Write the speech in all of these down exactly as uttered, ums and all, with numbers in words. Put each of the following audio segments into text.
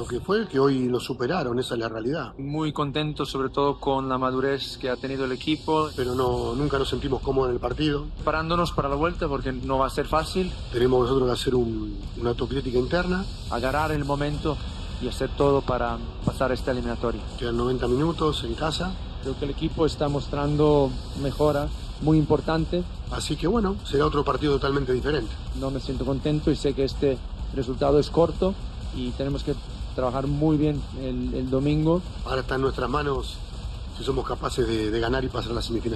lo que fue que hoy lo superaron, esa es la realidad. Muy contento sobre todo con la madurez que ha tenido el equipo. Pero no, nunca nos sentimos cómodos en el partido. Parándonos para la vuelta porque no va a ser fácil. Tenemos nosotros que hacer un, una autocrítica interna. Agarrar el momento y hacer todo para pasar esta eliminatoria. Quedan noventa minutos en casa. Creo que el equipo está mostrando mejora muy importante. Así que bueno, será otro partido totalmente diferente. No me siento contento y sé que este resultado es corto y tenemos que trabajar muy bien el, el domingo. Ahora está en nuestras manos si somos capaces de, de ganar y pasar a la semifinal.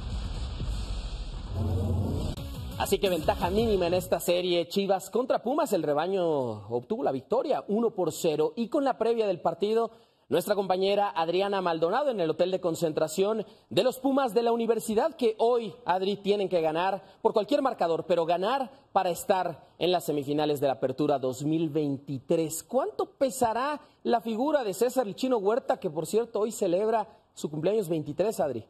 Así que ventaja mínima en esta serie. Chivas contra Pumas, el rebaño obtuvo la victoria uno por cero y con la previa del partido, nuestra compañera Adriana Maldonado en el hotel de concentración de los Pumas de la Universidad, que hoy, Adri, tienen que ganar por cualquier marcador, pero ganar para estar en las semifinales de la Apertura dos mil veintitrés. ¿Cuánto pesará la figura de César el Chino Huerta, que por cierto hoy celebra su cumpleaños veintitrés, Adri?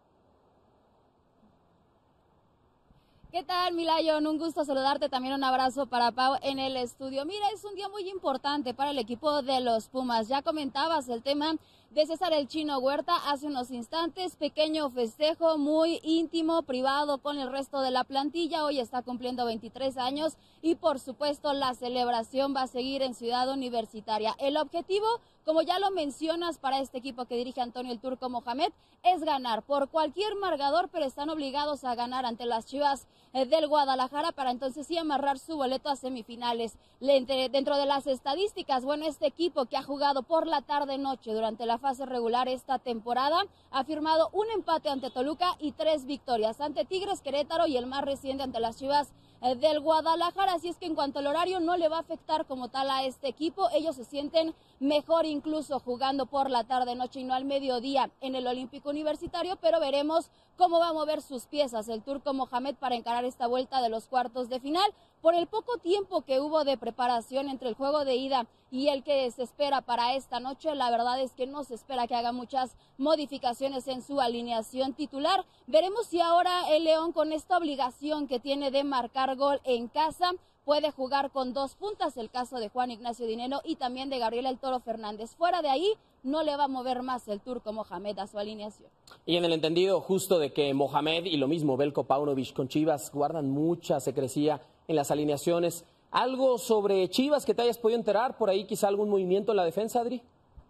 ¿Qué tal, Milayon? Un gusto saludarte, también un abrazo para Pau en el estudio. Mira, es un día muy importante para el equipo de los Pumas. Ya comentabas el tema de César el Chino Huerta hace unos instantes, pequeño festejo muy íntimo, privado con el resto de la plantilla. Hoy está cumpliendo veintitrés años y por supuesto la celebración va a seguir en Ciudad Universitaria. El objetivo, como ya lo mencionas, para este equipo que dirige Antonio el Turco Mohamed, es ganar por cualquier marcador, pero están obligados a ganar ante las Chivas eh, del Guadalajara para entonces sí amarrar su boleto a semifinales. Le, dentro de las estadísticas, bueno, este equipo que ha jugado por la tarde-noche durante la fase regular esta temporada ha firmado un empate ante Toluca y tres victorias ante Tigres, Querétaro y el más reciente ante las Chivas eh, del Guadalajara. Así es que en cuanto al horario no le va a afectar como tal a este equipo. Ellos se sienten mejor incluso jugando por la tarde-noche y no al mediodía en el Olímpico Universitario, pero veremos cómo va a mover sus piezas el Turco Mohamed para encarar esta vuelta de los cuartos de final. Por el poco tiempo que hubo de preparación entre el juego de ida y el que se espera para esta noche, la verdad es que no se espera que haga muchas modificaciones en su alineación titular. Veremos si ahora el León, con esta obligación que tiene de marcar gol en casa, puede jugar con dos puntas, el caso de Juan Ignacio Dineno y también de Gabriel El Toro Fernández. Fuera de ahí, no le va a mover más el Turco Mohamed a su alineación. Y en el entendido justo de que Mohamed y lo mismo Veljko Paunovic con Chivas guardan mucha secrecía en las alineaciones. ¿Algo sobre Chivas que te hayas podido enterar? ¿Por ahí quizá algún movimiento en la defensa, Adri?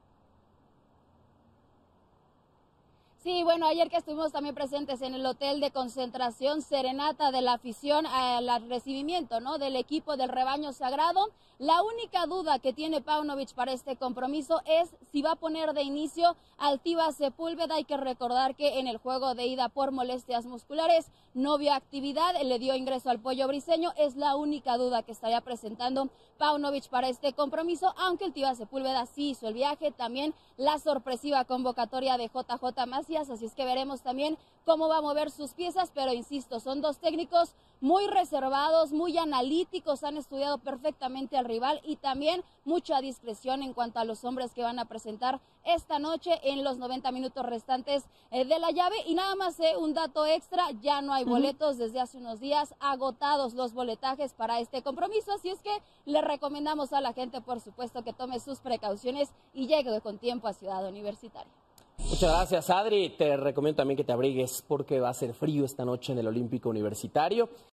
Sí, bueno, ayer que estuvimos también presentes en el hotel de concentración, serenata de la afición al recibimiento, ¿no?, del equipo del rebaño sagrado. La única duda que tiene Paunovic para este compromiso es si va a poner de inicio al Tiva Sepúlveda. Hay que recordar que en el juego de ida por molestias musculares no vio actividad, le dio ingreso al Pollo Briseño. Es la única duda que estaría presentando Paunovic para este compromiso, aunque el Tiva Sepúlveda sí hizo el viaje. También la sorpresiva convocatoria de J J Macías, así es que veremos también cómo va a mover sus piezas, pero insisto, son dos técnicos muy reservados, muy analíticos, han estudiado perfectamente al rival y también mucha discreción en cuanto a los hombres que van a presentar esta noche en los noventa minutos restantes eh, de la llave. Y nada más eh, un dato extra, ya no hay boletos desde hace unos días, agotados los boletajes para este compromiso, así es que le recomendamos a la gente, por supuesto, que tome sus precauciones y llegue con tiempo a Ciudad Universitaria. Muchas gracias, Adri. Te recomiendo también que te abrigues porque va a ser frío esta noche en el Olímpico Universitario.